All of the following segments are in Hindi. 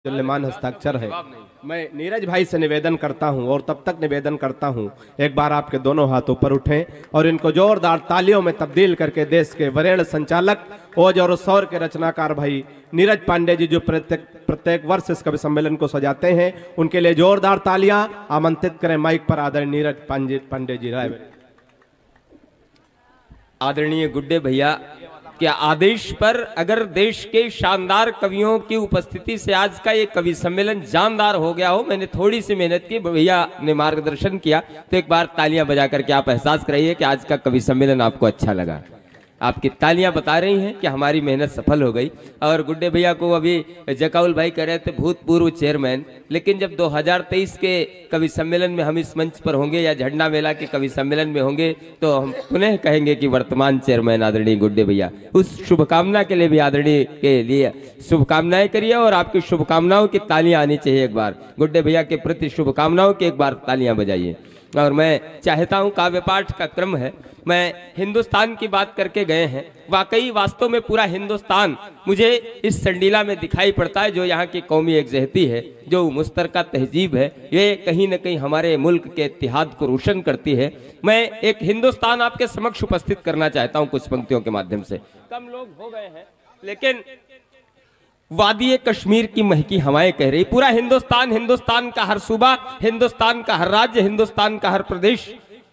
जुल्मान हस्ताक्षर है। मैं नीरज भाई से निवेदन करता हूं और तब तक निवेदन करता हूं, एक बार आपके दोनों हाथ ऊपर उठें और इनको जोरदार तालियों में तब्दील करके देश के वरेण्य संचालक ओज और सौर के रचनाकार भाई नीरज पांडे जी जो प्रत्येक वर्ष इस कवि सम्मेलन को सजाते हैं, उनके लिए जोरदार तालियां आमंत्रित करें। माइक पर आदरणीय नीरज पांडे जी राय। आदरणीय गुड्डे भैया के आदेश पर अगर देश के शानदार कवियों की उपस्थिति से आज का ये कवि सम्मेलन जानदार हो गया हो, मैंने थोड़ी सी मेहनत की, भैया ने मार्गदर्शन किया, तो एक बार तालियां बजा करके आप एहसास कराइए कि आज का कवि सम्मेलन आपको अच्छा लगा। आपकी तालियां बता रही हैं कि हमारी मेहनत सफल हो गई। और गुड्डे भैया को अभी जकाउल भाई कह रहे थे भूतपूर्व चेयरमैन, लेकिन जब 2023 के कवि सम्मेलन में हम इस मंच पर होंगे या झंडा मेला के कवि सम्मेलन में होंगे तो हम पुनः कहेंगे कि वर्तमान चेयरमैन आदरणीय गुड्डे भैया। उस शुभकामना के लिए भी आदरणीय के लिए शुभकामनाएं करिए और आपकी शुभकामनाओं की तालियां आनी चाहिए। एक बार गुड्डे भैया के प्रति शुभकामनाओं की एक बार तालियां बजाइए। और मैं चाहता हूं, काव्य पाठ का क्रम है, मैं हिंदुस्तान की बात करके गए हैं, वाकई वास्तव में पूरा हिंदुस्तान मुझे इस संडीला में दिखाई पड़ता है, जो यहाँ की कौमी एकजहती है, जो मुश्तरका तहजीब है, ये कहीं न कहीं हमारे मुल्क के इत्तेहाद को रोशन करती है। मैं एक हिंदुस्तान आपके समक्ष उपस्थित करना चाहता हूँ कुछ पंक्तियों के माध्यम से। कम लोग हो गए हैं, लेकिन वादी कश्मीर की महकी हवाएं कह रही, पूरा हिंदुस्तान, हिंदुस्तान का हर सूबा, हिंदुस्तान का हर राज्य, हिंदुस्तान का हर प्रदेश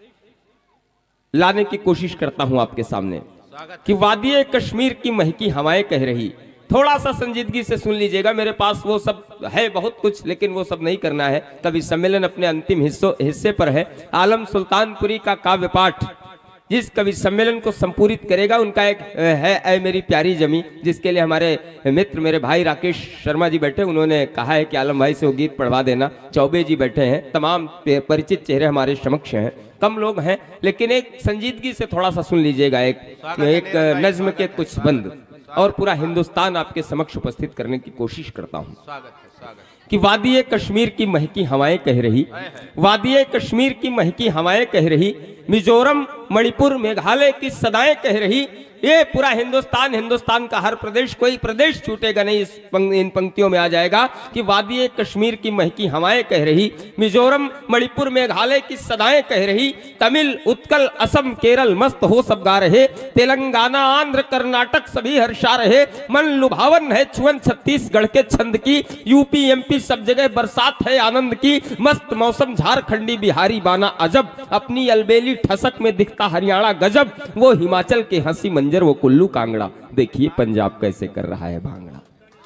लाने की कोशिश करता हूं आपके सामने कि वादी कश्मीर की महकी हवाएं कह रही। थोड़ा सा संजीदगी से सुन लीजिएगा, मेरे पास वो सब है बहुत कुछ, लेकिन वो सब नहीं करना है। कवि सम्मेलन अपने अंतिम हिस्से पर है। आलम सुल्तानपुरी का काव्य पाठ जिस कवि सम्मेलन को संपूरित करेगा, उनका एक है ऐ मेरी प्यारी जमी, जिसके लिए हमारे मित्र मेरे भाई राकेश शर्मा जी बैठे, उन्होंने कहा है कि आलम भाई से वो गीत पढ़वा देना। चौबे जी बैठे हैं, तमाम परिचित चेहरे हमारे समक्ष हैं, कम लोग हैं, लेकिन एक संजीदगी से थोड़ा सा सुन लीजिएगा एक नज्म के कुछ बंद, और पूरा हिंदुस्तान आपके समक्ष उपस्थित करने की कोशिश करता हूँ कि वादी कश्मीर की महकी हवाएं कह रही, वादी कश्मीर की महकी हवाएं कह रही, मिजोरम मणिपुर मेघालय की सदाएं कह रही। ये पूरा हिंदुस्तान, हिंदुस्तान का हर प्रदेश, कोई प्रदेश छूटेगा नहीं, इन पंक्तियों में आ जाएगा कि वादी कश्मीर की महकी हवाएं कह रही, मिजोरम मणिपुर मेघालय की सदाएं कह रही, तमिल उत्कल असम केरल मस्त हो सब गा रहे, तेलंगाना आंध्र कर्नाटक सभी हर्षा रहे, मन लुभावन है छुअन छत्तीसगढ़ के छंद की, यूपी एमपी सब जगह बरसात है आनंद की, मस्त मौसम झारखंडी बिहारी बाना अजब, अपनी अलबेली ठसक में दिखता हरियाणा गजब, वो हिमाचल के हंसी मंजर वो कुल्लू कांगड़ा, देखिए पंजाब कैसे कर रहा है भांगड़ा।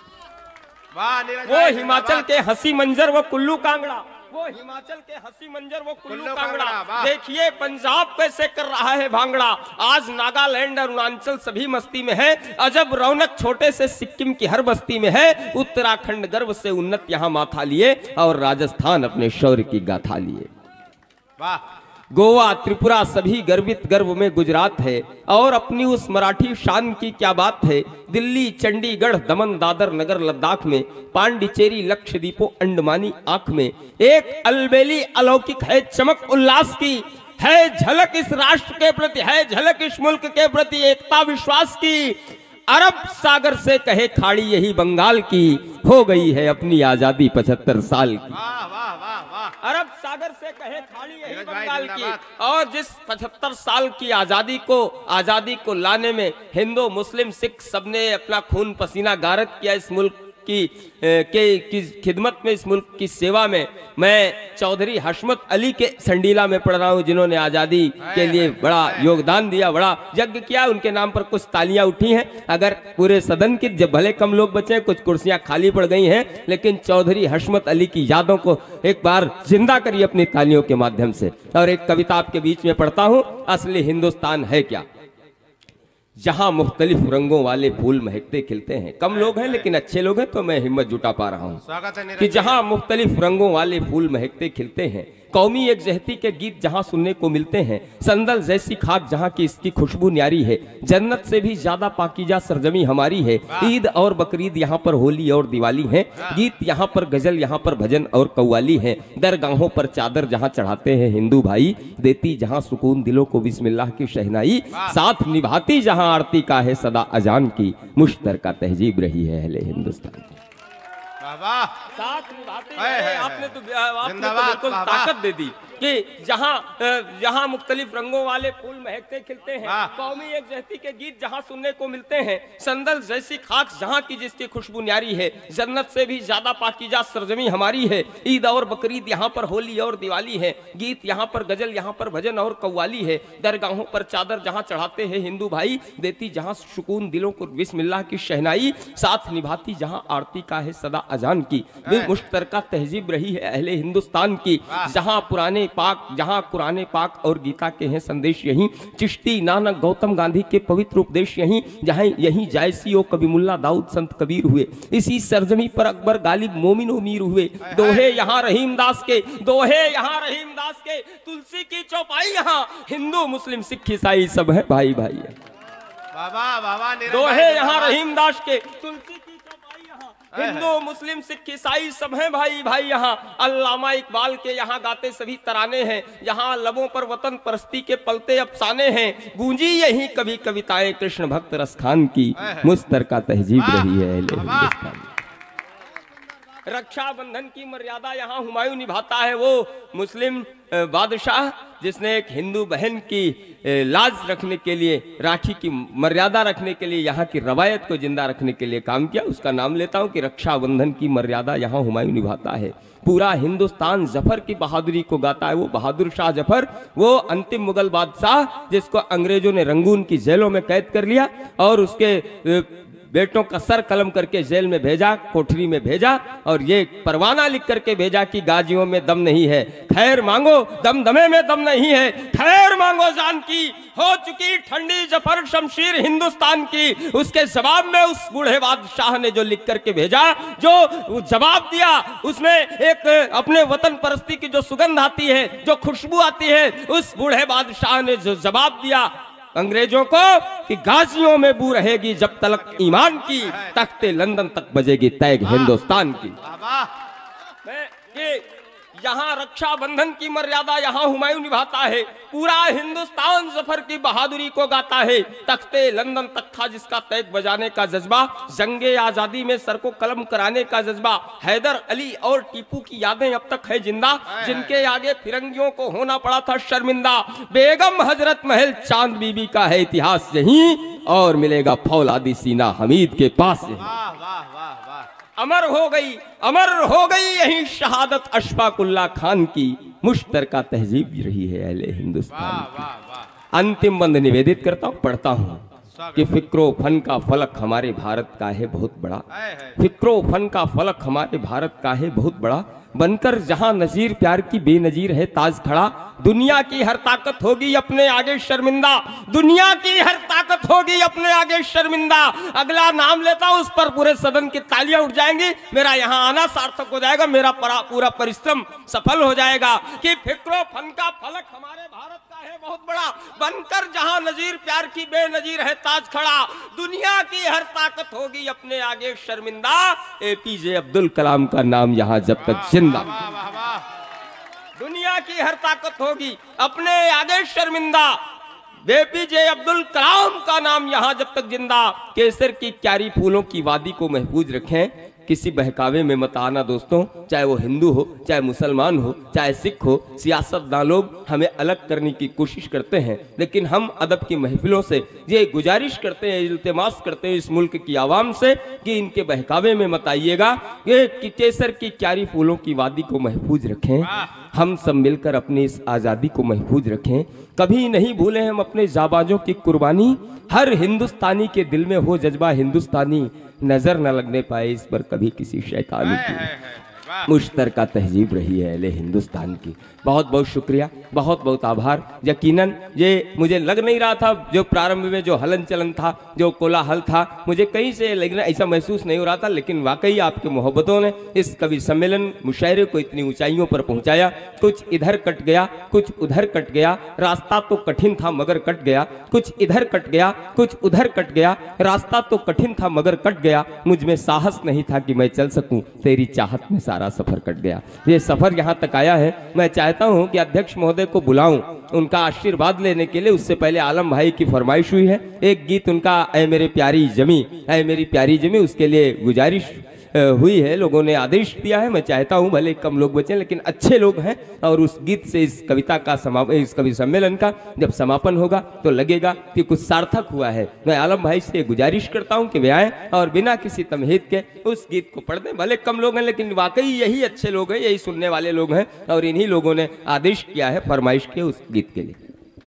वो हिमाचल के हंसी मंजर वो कुल्लू कांगड़ा, वो हिमाचल के हंसी मंजर वो कुल्लू कांगड़ा, देखिए पंजाब कैसे कर रहा है भांगड़ा। आज नागालैंड और अरुणाचल सभी मस्ती में है, अजब रौनक छोटे से सिक्किम की हर बस्ती में है, उत्तराखंड गर्व से उन्नत यहाँ माथा लिए और राजस्थान अपने शौर्य की गाथा लिए। वाह, गोवा त्रिपुरा सभी गर्वित गर्व में गुजरात है, और अपनी उस मराठी शान की क्या बात है, दिल्ली चंडीगढ़ दमन दादर नगर लद्दाख में, पांडिचेरी लक्षद्वीपों अंडमानी आंख में, एक अलबेली अलौकिक है चमक उल्लास की, है झलक इस राष्ट्र के प्रति, है झलक इस मुल्क के प्रति एकता विश्वास की। अरब सागर से कहे खाड़ी यही बंगाल की, हो गई है अपनी आजादी 75 साल की। अरब सागर से कहे खाड़ी यही बंगाल की, और जिस 75 साल की आजादी को लाने में हिंदू मुस्लिम सिख सबने अपना खून पसीना गारत किया इस मुल्क की खिदमत में, इस मुल्क की सेवा में। मैं चौधरी हशमत अली के संडीला में पढ़ रहा हूँ, जिन्होंने आजादी के लिए बड़ा योगदान दिया, बड़ा यज्ञ किया, उनके नाम पर कुछ तालियां उठी हैं। अगर पूरे सदन की, जब भले कम लोग बचे, कुछ कुर्सियां खाली पड़ गई हैं, लेकिन चौधरी हशमत अली की यादों को एक बार जिंदा करिए अपनी तालियों के माध्यम से। और एक कविता आपके बीच में पढ़ता हूं, असली हिंदुस्तान है क्या, जहां मुख्तलिफ रंगों वाले फूल महकते खिलते हैं। कम लोग हैं लेकिन अच्छे लोग हैं, तो मैं हिम्मत जुटा पा रहा हूं कि जहां मुख्तलिफ रंगों वाले फूल महकते खिलते हैं, कौमी एकजहती के गीत जहां सुनने को मिलते हैं, संदल जैसी खाक जहां की इसकी खुशबू न्यारी है, जन्नत से भी ज्यादा पाकीजा सरजमी हमारी है, ईद और बकरीद यहाँ पर होली और दिवाली है, गीत यहाँ पर गजल यहाँ पर भजन और कव्वाली है, दरगाहों पर चादर जहाँ चढ़ाते हैं हिंदू भाई, देती जहाँ सुकून दिलों को बिस्मिल्लाह की शहनाई, साथ निभाती जहाँ आरती का है सदा अजान की, मुश्तरका तहजीब रही है अहले हिंदुस्तान। वाह, साथ निभाते है, हैं। है, आपने तो जिंदाबाद, बिल्कुल वाह, ताकत दे दी कि जहाँ मुख्तलिफ रंगों वाले फूल महकते खिलते हैं, वाह। कौमी एकजहती के गीत जहाँ सुनने को मिलते हैं, संदल जैसी खाक जहाँ की जिसकी खुशबू न्यारी है, जन्नत से भी ज्यादा पाकीज़ा सरजमी हमारी है। ईद और बकरीद यहाँ पर होली और दिवाली है, गीत यहाँ पर गजल, यहाँ पर भजन और कव्वाली है। दरगाहों पर चादर जहाँ चढ़ाते हैं हिंदू भाई, देती जहाँ सुकून दिलों को बिस्मिल्लाह की शहनाई, साथ निभाती जहाँ आरती का है सदा अजान की। दिल मुश्तरका तहजीब रही है अहले हिंदुस्तान की, जहाँ पुराने पाक, जहाँ कुराने पाक और गीता के हैं संदेश यहीं, चिश्ती नानक गौतम गांधी के पवित्र उपदेश यहीं, जहाँ यहीं जायसी ओ कबीमुल्ला दाऊद संत कबीर हुए, इसी सरजमी पर अकबर गालिब मोमिन मीर हुए। दोहे यहाँ रहीम दास के, दोहे यहाँ रहीम दास के, तुलसी की चौपाई यहाँ, हिंदू मुस्लिम सिख ईसाई सब है भाई भाई है। दोहे यहाँ रहीम दास के, तुलसी की चौपाई यहाँ, हिंदू मुस्लिम सिख ईसाई सब हैं भाई भाई यहाँ। अल्लामा इकबाल के यहाँ गाते सभी तराने हैं, यहाँ लबों पर वतन परस्ती के पलते अफसाने हैं। गूंजी यही कभी कविताएं कृष्ण भक्त रसखान की, मुश्तरका तहजीब रही है अहले हिंदुस्तान। रक्षाबंधन की मर्यादा यहाँ हुमायूं निभाता है, वो मुस्लिम बादशाह जिसने एक हिंदू बहन की लाज रखने के लिए, राखी की मर्यादा रखने के लिए, यहाँ की रवायत को जिंदा रखने के लिए काम किया। उसका नाम लेता हूँ कि रक्षाबंधन की मर्यादा यहाँ हुमायूं निभाता है। पूरा हिंदुस्तान जफर की बहादुरी को गाता है। वो बहादुर शाह जफर, वो अंतिम मुगल बादशाह जिसको अंग्रेजों ने रंगून की जेलों में कैद कर लिया और उसके बेटों का सर कलम करके जेल में भेजा, कोठरी में भेजा, और ये परवाना लिख करके भेजा कि गाजियों में दम नहीं है, खैर मांगो, दमदमे में दम नहीं है, खैर मांगो जान की, हो चुकी ठंडी जफर शमशीर हिंदुस्तान की। उसके जवाब में उस बूढ़े बादशाह ने जो लिख करके भेजा, जो जवाब दिया, उसमें एक अपने वतन परस्ती की जो सुगंध आती है, जो खुशबू आती है, उस बूढ़े बादशाह ने जो जवाब दिया अंग्रेजों को कि गाजियों में बू रहेगी जब तलक ईमान की, तख्ते लंदन तक बजेगी तैग हिंदुस्तान की। यहाँ रक्षाबंधन की मर्यादा यहाँ हुमायूं निभाता है। पूरा हिंदुस्तान जफर की बहादुरी को गाता है। तख्ते लंदन तक था जिसका तैग बजाने का जज्बा, जंगे आजादी में सर को कलम कराने का जज्बा। हैदर अली और टीपू की यादें अब तक है जिंदा, जिनके आगे फिरंगियों को होना पड़ा था शर्मिंदा। बेगम हजरत महल चांद बीबी का है इतिहास यहीं, और मिलेगा फौलादी सीना हमीद के पास यहीं। अमर हो गई यही शहादत अशफाकुल्ला खान की, मुश्तरका तहजीब रही है अहले हिंदुस्तान। अंतिम बंद निवेदित करता हूँ, पढ़ता हूँ कि फिक्रो फन का फलक हमारे भारत का है बहुत बड़ा, फिक्रो फन का फलक हमारे भारत का है बहुत बड़ा। बनकर जहां नजीर प्यार की बेनजीर है ताज खड़ा, दुनिया की हर ताकत होगी अपने आगे शर्मिंदा, दुनिया की हर ताकत होगी अपने आगे शर्मिंदा। अगला नाम लेता हूं, उस पर पूरे सदन की तालियां उठ जाएंगी। मेरा यहां आना सार्थक हो जाएगा, मेरा पूरा परिश्रम सफल हो जाएगा। कि फिक्रो फन का फलक हमारे भारत का है बहुत बड़ा, बनकर जहां नजीर प्यार की बेनजीर है ताज खड़ा, दुनिया की हर ताकत होगी अपने आगे शर्मिंदा। एपीजे अब्दुल कलाम का नाम यहाँ जब तक जिंदा, दुनिया की हर ताकत होगी अपने आगे शर्मिंदा। एपीजे अब्दुल कलाम का नाम यहाँ जब तक जिंदा। केसर की क्यारी फूलों की वादी को महफूज रखें, किसी बहकावे में मत आना दोस्तों। चाहे वो हिंदू हो, चाहे मुसलमान हो, चाहे सिख हो, सियासतदान लोग हमें अलग करने की कोशिश करते हैं, लेकिन हम अदब की महफिलों से ये गुजारिश करते हैं, इल्तिमास करते हैं इस मुल्क की आवाम से कि इनके बहकावे में मत आइएगा। ये कि केसर की क्यारी फूलों की वादी को महफूज रखें, हम सब मिलकर अपनी इस आज़ादी को महफूज रखें। कभी नहीं भूलें हम अपने जाबाजों की कुर्बानी, हर हिंदुस्तानी के दिल में हो जज्बा हिंदुस्तानी, नजर न लगने पाए इस पर कभी किसी शैतानी की। मुश्तरका तहजीब रही है अहले हिंदुस्तान की। बहुत बहुत शुक्रिया, बहुत बहुत आभार। यकीनन ये मुझे लग नहीं रहा था, जो प्रारंभ में जो हलन चलन था, जो कोलाहल था, मुझे कहीं से लेकिन ऐसा महसूस नहीं हो रहा था। लेकिन वाकई आपके मोहब्बतों ने इस कवि सम्मेलन मुशायरे को इतनी ऊंचाइयों पर पहुंचाया। कुछ इधर कट गया, कुछ उधर कट गया, रास्ता तो कठिन था मगर कट गया। कुछ इधर कट गया, कुछ उधर कट गया, रास्ता तो कठिन था मगर कट गया। मुझ में साहस नहीं था कि मैं चल सकूं, तेरी चाहत में सारा सफर कट गया। ये सफर यहाँ तक आया है। मैं चाहता हूँ कि अध्यक्ष महोदय को बुलाऊं उनका आशीर्वाद लेने के लिए। उससे पहले आलम भाई की फरमाइश हुई है, एक गीत उनका ऐ मेरी प्यारी जमी, ऐ मेरी प्यारी जमी, उसके लिए गुजारिश हुई है, लोगों ने आदेश दिया है। मैं चाहता हूं भले कम लोग बचें लेकिन अच्छे लोग हैं, और उस गीत से इस कविता का इस कवि सम्मेलन का जब समापन होगा तो लगेगा कि कुछ सार्थक हुआ है। मैं आलम भाई से गुजारिश करता हूं कि वे आए और बिना किसी तमहीद के उस गीत को पढ़ दें। भले कम लोग हैं लेकिन वाकई यही अच्छे लोग हैं, यही सुनने वाले लोग हैं, और इन्हीं लोगों ने आदेश किया है, फरमाइश की उस गीत के लिए।